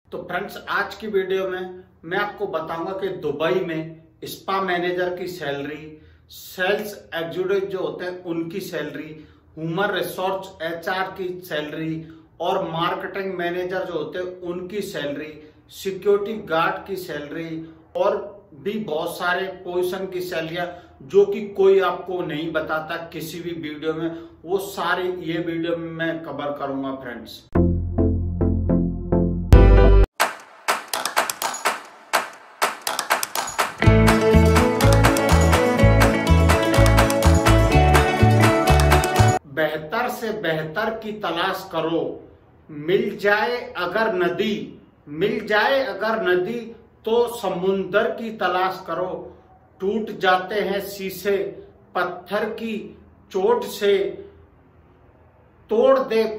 तो फ्रेंड्स, आज की वीडियो में मैं आपको बताऊंगा कि दुबई में स्पा मैनेजर की सैलरी, सेल्स एग्जीक्यूटिव जो होते हैं उनकी सैलरी, ह्यूमन रिसोर्स एचआर की सैलरी और मार्केटिंग मैनेजर जो होते हैं उनकी सैलरी, सिक्योरिटी गार्ड की सैलरी और भी बहुत सारे पोजीशन की सैलरियां जो कि कोई आपको नहीं बताता किसी भी वीडियो में, वो सारी ये वीडियो में मैं कवर करूंगा फ्रेंड्स। बेहतर से बेहतर की तलाश करो, मिल जाए अगर नदी तो समुंदर की तलाश करो। टूट जाते हैं शीशे पत्थर की चोट से, तोड़ दे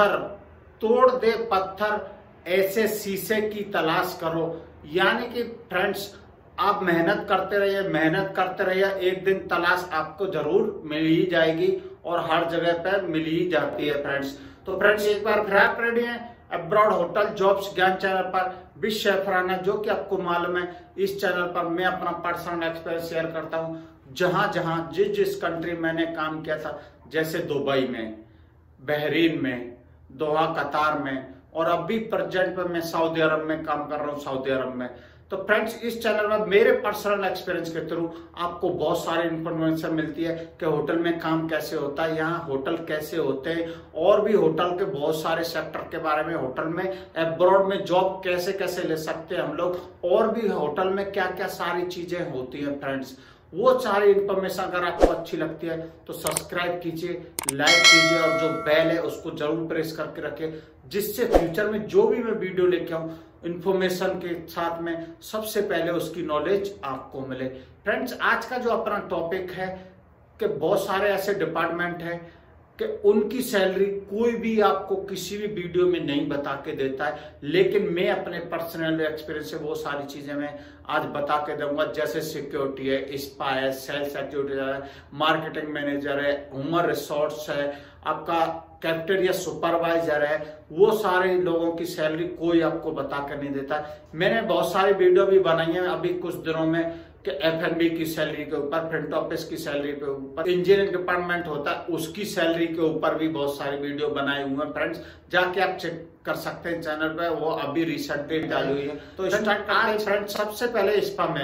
पत्थर ऐसे शीशे की तलाश करो। यानी कि फ्रेंड्स, आप मेहनत करते रहिए, एक दिन तलाश आपको जरूर मिल ही जाएगी और हर जगह पर मिल ही जाती है फ्रेंड्स। तो फ्रेंड्स, एक बार फिर आप रेडी हैं अब्रॉड होटल जॉब्स ज्ञान चैनल पर विद शेफराना, जो कि आपको मालूम है इस चैनल पर मैं अपना पर्सनल एक्सपीरियंस शेयर करता हूं। जहां जिस कंट्री मैंने काम किया था, जैसे दुबई में, बहरीन में, दोहा कतार में, और अभी प्रेजेंट में मैं सऊदी अरब में काम कर रहा हूं, सऊदी अरब में। तो फ्रेंड्स, इस चैनल में मेरे पर्सनल एक्सपीरियंस के थ्रू आपको बहुत सारी इंफॉर्मेशन मिलती है कि होटल में काम कैसे होता है, यहाँ होटल कैसे होते हैं, और भी होटल के बहुत सारे सेक्टर के बारे में, होटल में अब्रॉड में जॉब कैसे कैसे ले सकते हैं हम लोग, और भी होटल में क्या क्या सारी चीजें होती हैं फ्रेंड्स। वो सारी इंफॉर्मेशन अगर आपको अच्छी लगती है तो सब्सक्राइब कीजिए, लाइक कीजिए और जो बेल है उसको जरूर प्रेस करके रखिए, जिससे फ्यूचर में जो भी मैं वीडियो लेके आऊं इंफॉर्मेशन के साथ में सबसे पहले उसकी नॉलेज आपको मिले। फ्रेंड्स, आज का जो अपना टॉपिक है कि बहुत सारे ऐसे डिपार्टमेंट हैं कि उनकी सैलरी कोई भी आपको किसी भी वीडियो में नहीं बता के देता है, लेकिन मैं अपने पर्सनल एक्सपीरियंस से वो सारी चीजें मैं आज बता के दूंगा। जैसे सिक्योरिटी है, स्पा है, सेल्स एग्जीक्यूटिव है, मार्केटिंग मैनेजर है, ह्यूमन रिसोर्स है, आपका कैफेटेरिया सुपरवाइजर है, वो सारे लोगों की सैलरी कोई आपको बता कर नहीं देता। मैंने बहुत सारी वीडियो भी बनाई है अभी कुछ दिनों में कि F&B की सैलरी के ऊपर, फ्रंट ऑफिस की सैलरी के ऊपर, इंजीनियरिंग डिपार्टमेंट होता है उसकी सैलरी के ऊपर भी बहुत सारी वीडियो बनाए हुए हैं फ्रेंड्स, जाके आप चेक कर सकते हैं चैनल पे, वो अभी रिसेंटली डाली हुई है। तो स्टार्ट करते हैं फ्रेंड्स। सबसे पहले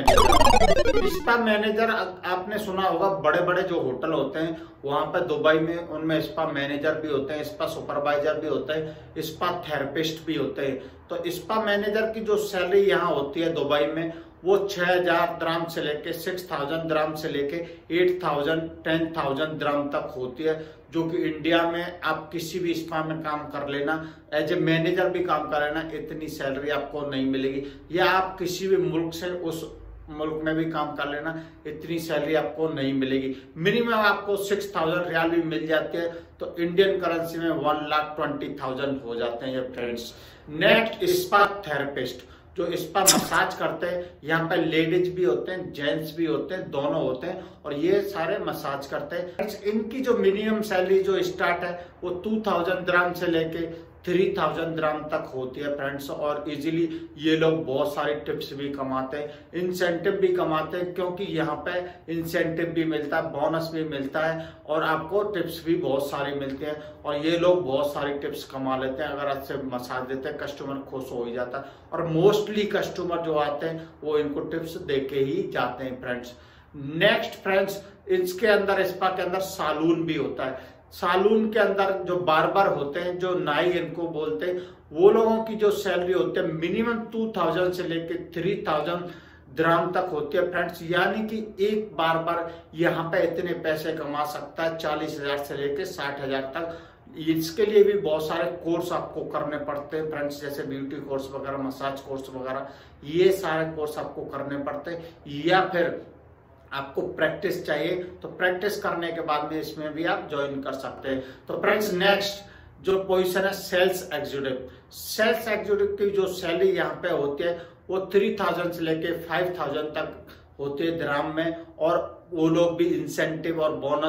स्पा मैनेजर आपने सुना होगा, बड़े बड़े जो होटल होते हैं वहां पर दुबई में, उनमें स्पा मैनेजर भी होते हैं, स्पा सुपरवाइजर भी होते हैं, स्पा थेरेपिस्ट भी होते हैं। तो स्पा मैनेजर की जो सैलरी यहाँ होती है दुबई में, वो 6000 द्रहम से लेके 6000 द्रहम से लेके 8000 10,000 द्रहम तक होती है, जो कि इंडिया में आप किसी भी स्पा में काम कर लेना, एज ए मैनेजर भी काम कर लेना, इतनी सैलरी आपको नहीं मिलेगी। या आप किसी भी मुल्क से उस मुल्क में भी काम कर लेना, इतनी सैलरी आपको नहीं मिलेगी। मिनिमम आपको 6000 रियाल भी मिल जाती है, तो इंडियन करेंसी में 1,20,000 हो जाते हैं ये फ्रेंड्स। नेक्स्ट, स्पा थेरेपिस्ट, जो स्पा मसाज करते हैं, यहाँ पे लेडीज भी होते हैं, जेंट्स भी होते हैं, दोनों होते हैं, और ये सारे मसाज करते हैं। इनकी जो मिनिमम सैलरी जो स्टार्ट है वो 2000 द्रहम से लेके 3000 द्रहम तक होती है फ्रेंड्स। और इजीली ये लोग बहुत सारी टिप्स भी कमाते हैं, इंसेंटिव भी कमाते हैं, क्योंकि यहाँ पे इंसेंटिव भी मिलता है, बोनस भी मिलता है, और आपको टिप्स भी बहुत सारी मिलती हैं, और ये लोग बहुत सारी टिप्स कमा लेते हैं। अगर अच्छे मसाज देते हैं, कस्टमर खुश हो ही जाता है, और मोस्टली कस्टमर जो आते हैं वो इनको टिप्स दे के ही जाते हैं फ्रेंड्स। नेक्स्ट फ्रेंड्स, इसके अंदर, स्पा के अंदर सालून भी होता है। सालून के अंदर जो बार्बर होते हैं, जो नाई इनको बोलते हैं, वो लोगों की जो सैलरी होती है मिनिमम 2000 से लेके 3000 द्रहम तक होती है फ्रेंड्स। यानी कि एक बार्बर यहाँ पे इतने पैसे कमा सकता है 40,000 से लेके 60,000 तक। इसके लिए भी बहुत सारे कोर्स आपको करने पड़ते हैं फ्रेंड्स, जैसे ब्यूटी कोर्स वगैरह, मसाज कोर्स वगैरह, ये सारे कोर्स आपको करने पड़ते हैं। या फिर आपको प्रैक्टिस चाहिए तो प्रैक्टिस करने के बाद में इसमें भी आप ज्वाइन कर सकते हैं। तो फ्रेंड्स, नेक्स्ट जो पोजीशन है सेल्स एग्जीक्यूटिव, सेल्स एग्जीक्यूटिव की जो सैलरी यहाँ पे होती है वो 3000 से लेके 5000 तक होती है द्रहम में, और वो लोग भी इंसेंटिव और बोनस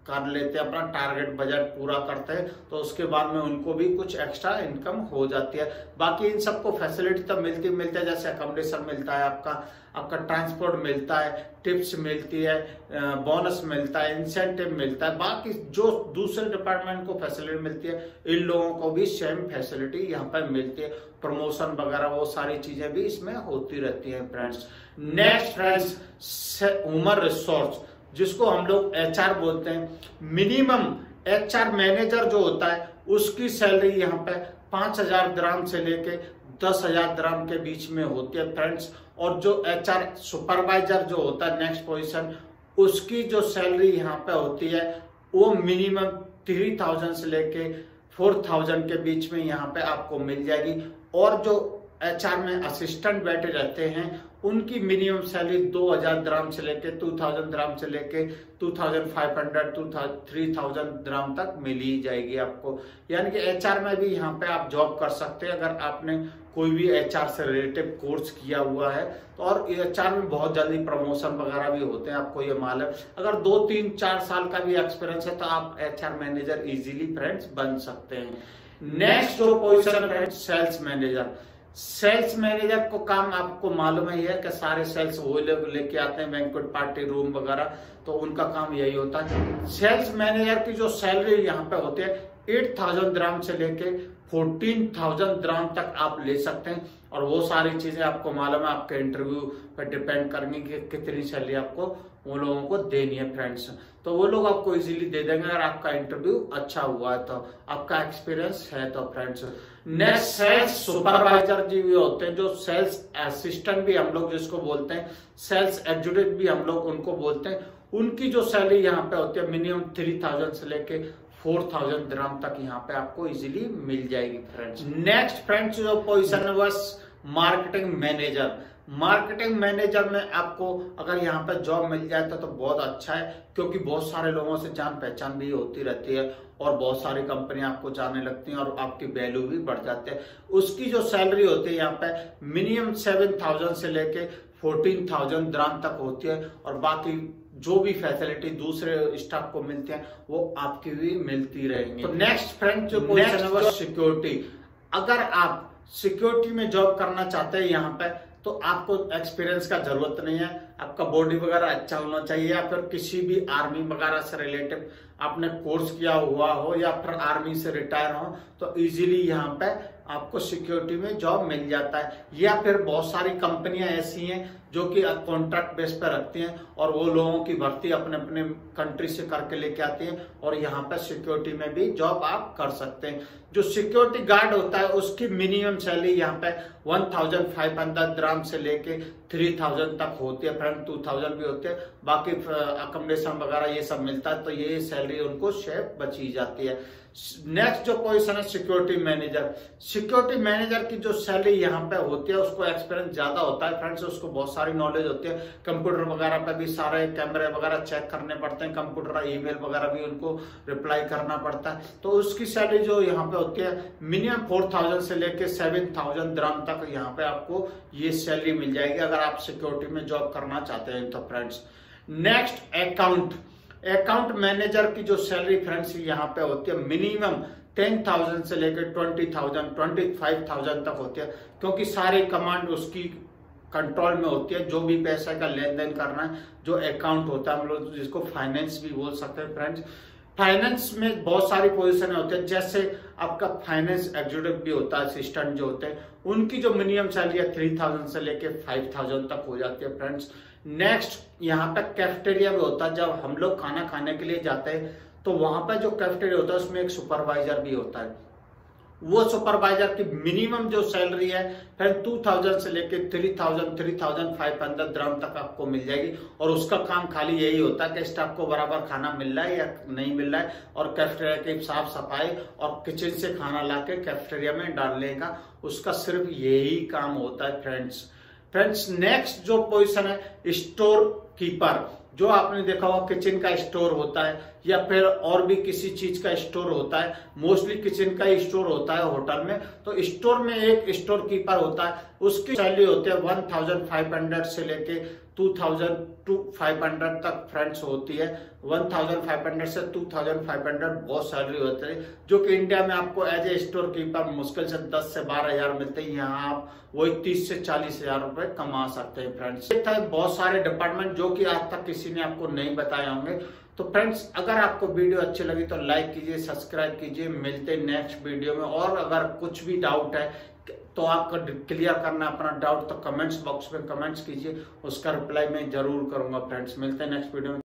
कर लेते हैं, अपना टारगेट बजट पूरा करते हैं, तो उसके बाद में उनको भी कुछ एक्स्ट्रा इनकम हो जाती है। बाकी इन सबको फैसिलिटी तो मिलती है, जैसे अकोमोडेशन मिलता है, आपका ट्रांसपोर्ट मिलता है, टिप्स मिलती है, बोनस मिलता है, इंसेंटिव मिलता है। बाकी जो दूसरे डिपार्टमेंट को फैसिलिटी मिलती है, इन लोगों को भी सेम फैसिलिटी यहाँ पर मिलती है। प्रमोशन वगैरह वो सारी चीजें भी इसमें होती रहती है friends. Next friends, human resource, जिसको हम लोग HR बोलते हैं। मिनिमम HR मैनेजर जो होता है उसकी सैलरी यहाँ पे 5,000 दिरहम से लेके 10,000 दिरहम के बीच में होती है फ्रेंड्स। और जो HR सुपरवाइजर जो होता है नेक्स्ट पोजीशन, उसकी जो सैलरी यहाँ पे होती है वो मिनिमम 3,000 से लेके 4,000 के बीच में यहाँ पे आपको मिल जाएगी। और जो HR में असिस्टेंट बैठे रहते हैं उनकी मिनिमम सैलरी 2,000 दिरहम से लेके 2,000 दिरहम से लेके 2,500 3,000 दिरहम तक मिल ही जाएगी आपको। यानी कि HR में भी यहाँ पे आप जॉब कर सकते हैं अगर आपने कोई भी HR से रिलेटेड कोर्स किया हुआ है तो। और HR में बहुत जल्दी प्रमोशन वगैरह भी होते हैं, आपको ये मालूम है। अगर 2, 3, 4 साल का भी एक्सपीरियंस है तो आप HR मैनेजर इजीली फ्रेंड्स बन सकते हैं। नेक्स्ट जो पोजीशन है सेल्स मैनेजर। सेल्स मैनेजर को काम आपको मालूम ही है कि सारे सेल्स वो लोग लेके आते हैं, बैंक्वेट पार्टी रूम वगैरह, तो उनका काम यही होता है। सेल्स मैनेजर की जो सैलरी यहाँ पे होती है 8,000 दिरहम से लेके 14,000 दिरहम तक आप ले सकते हैं। और वो सारी चीजें आपको मालूम है, आपके इंटरव्यू पर डिपेंड करेंगे कि कितनी सैलरी आपको वो लोगों को देनी है फ्रेंड्स। तो वो लोग आपको इजीली दे देंगे अगर आपका इंटरव्यू अच्छा हुआ है तो, आपका एक्सपीरियंस है तो फ्रेंड्स। नेक्स्ट सेल्स सुपरवाइजर जी भी होते हैं, जो सेल्स असिस्टेंट भी हम लोग जिसको बोलते हैं, सेल्स एग्जीक्यूटिव भी हम लोग उनको बोलते हैं। उनकी जो सैलरी यहाँ पे होती है मिनिमम 3,000 से लेके 4,000 दिरहम तक यहाँ पे आपको इजीली मिल जाएगी फ्रेंड्स। नेक्स्ट फ्रेंड्स जो पोजीशन है बस मार्केटिंग मैनेजर। मार्केटिंग मैनेजर में आपको अगर यहाँ पे जॉब मिल जाए तो बहुत अच्छा है, क्योंकि बहुत सारे लोगों से जान पहचान भी होती रहती है और बहुत सारी कंपनियां आपको जाने लगती हैं और आपकी वैल्यू भी बढ़ जाती है। उसकी जो सैलरी होती है यहाँ पे मिनिमम 7,000 से लेके 14,000 दिरहम तक होती है। और बाकी जो भी फैसिलिटी दूसरे स्टाफ को मिलती है वो आपकी भी मिलती रहेंगी। तो नेक्स्ट फ्रेंड जो पोजीशन है वो सिक्योरिटी। अगर आप सिक्योरिटी में जॉब करना चाहते हैं यहाँ पे तो आपको एक्सपीरियंस का जरूरत नहीं है, आपका बॉडी वगैरह अच्छा होना चाहिए, या फिर किसी भी आर्मी वगैरह से रिलेटेड आपने कोर्स किया हुआ हो या फिर आर्मी से रिटायर हो तो इजीली यहाँ पे आपको सिक्योरिटी में जॉब मिल जाता है। या फिर बहुत सारी कंपनियां ऐसी हैं जो कि कॉन्ट्रैक्ट बेस पे रखती हैं और वो लोगों की भर्ती अपने अपने कंट्री से करके लेके आती हैं और यहाँ पे सिक्योरिटी में भी जॉब आप कर सकते हैं। जो सिक्योरिटी गार्ड होता है उसकी मिनिमम सैलरी यहाँ पे 1,500 दिरहम से लेके 3,000 तक होती है फ्रेंड, 2,000 भी होते हैं। बाकी अकोमोडेशन वगैरह ये सब मिलता है तो ये सैलरी उनको शेयर बची जाती है। नेक्स्ट जो पोजीशन है सिक्योरिटी मैनेजर। सिक्योरिटी मैनेजर की जो सैलरी यहाँ पे होती है उसको एक्सपीरियंस ज्यादा होता है फ्रेंड्स, उसको बहुत सारी नॉलेज होती है। कंप्यूटर वगैरह पे भी सारे कैमरे वगैरह चेक करने पड़ते हैं, कंप्यूटर ईमेल वगैरह भी उनको रिप्लाई करना पड़ता है। तो उसकी सैलरी जो यहाँ पे होती है मिनिमम 4,000 से लेके 7,000 दिरहम तक यहाँ पे आपको ये सैलरी मिल जाएगी अगर आप सिक्योरिटी में जॉब करना चाहते हैं तो फ्रेंड्स। नेक्स्ट अकाउंट मैनेजर की जो सैलरी फ्रेंड्स यहाँ पे होती है मिनिमम 10,000 से लेकर 20,000 25,000 तक होती है, क्योंकि सारी कमांड उसकी कंट्रोल में होती है। जो भी पैसा का लेन देन करना है, जो अकाउंट होता है हम लोग जिसको फाइनेंस भी बोल सकते हैं फ्रेंड्स। फाइनेंस में बहुत सारी पोजीशन होती है, जैसे आपका फाइनेंस एग्जीक्यूटिव भी होता है, असिस्टेंट जो होते हैं उनकी जो मिनिमम सैलरी है 3,000 से लेके 5,000 तक हो जाती है फ्रेंड्स। नेक्स्ट यहाँ पे कैफेटेरिया भी होता है, जब हम लोग खाना खाने के लिए जाते हैं तो वहां पे जो कैफेटेरिया होता है उसमें एक सुपरवाइजर भी होता है। वो सुपरवाइजर की मिनिमम जो सैलरी है फिर 2,000 से लेके 3,000 3,500 दिरहम तक आपको मिल जाएगी। और उसका काम खाली यही होता है कि स्टाफ को बराबर खाना मिल रहा है या नहीं मिल रहा है, और कैफेटेरिया की साफ सफाई और किचन से खाना लाके कैफेटेरिया में डालने का उसका सिर्फ यही काम होता है फ्रेंड्स। नेक्स्ट जो पोजीशन है स्टोर कीपर, जो आपने देखा होगा किचन का स्टोर होता है या फिर और भी किसी चीज का स्टोर होता है, मोस्टली किचन का स्टोर होता है होटल में, तो स्टोर में एक स्टोर कीपर होता है, उसकी सैलरी होती है 1500 से लेके 2500 तक फ्रेंड्स होती है। 1500 से 2500 बहुत सैलरी होती है, जो कि इंडिया में आपको एज ए स्टोर कीपर मुश्किल से 10 से 12 हजार मिलते हैं। यहाँ आप वही 30 से 40 हजार रुपए कमा सकते हैं फ्रेंड्स। बहुत सारे डिपार्टमेंट जो कि आज तक किसी ने आपको नहीं बताए होंगे। तो फ्रेंड्स, अगर आपको वीडियो अच्छी लगी तो लाइक कीजिए, सब्सक्राइब कीजिए। मिलते नेक्स्ट वीडियो में। और अगर कुछ भी डाउट है तो आपको क्लियर करना अपना डाउट तो कमेंट्स बॉक्स में कमेंट्स कीजिए, उसका रिप्लाई मैं जरूर करूंगा फ्रेंड्स। मिलते हैं नेक्स्ट वीडियो में।